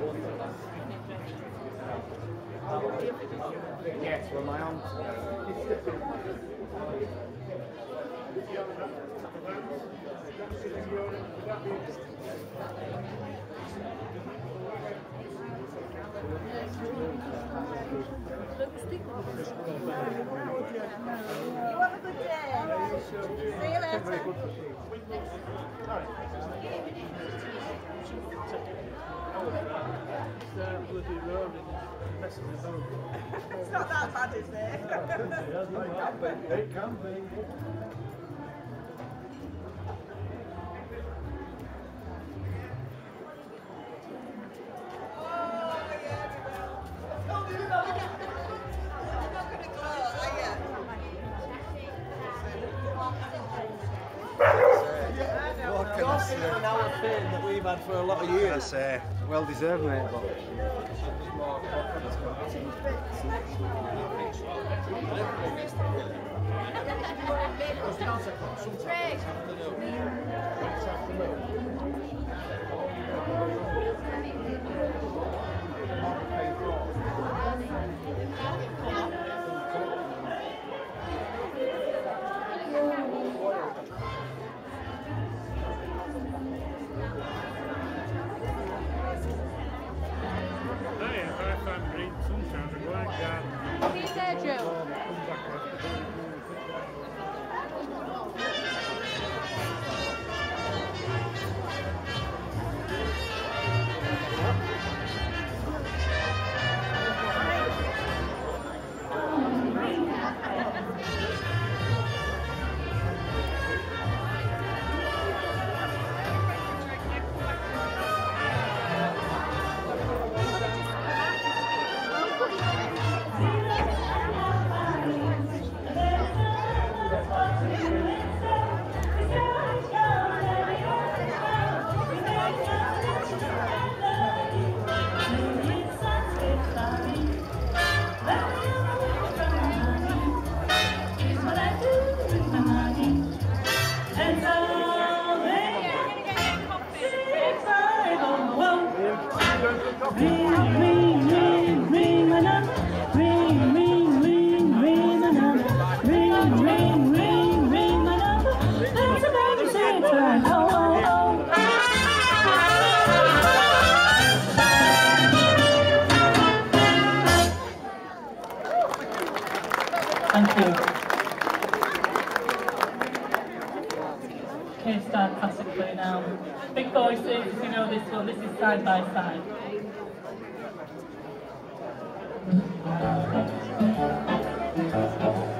Yes, well, my aunt. You have a good day. See you later. It's not that bad, is it? It can be. An hour fame that we've had for a lot of years. Well deserved, mate. Thank you. Okay, start classically now. Big voices, if you know this one, this is side by side.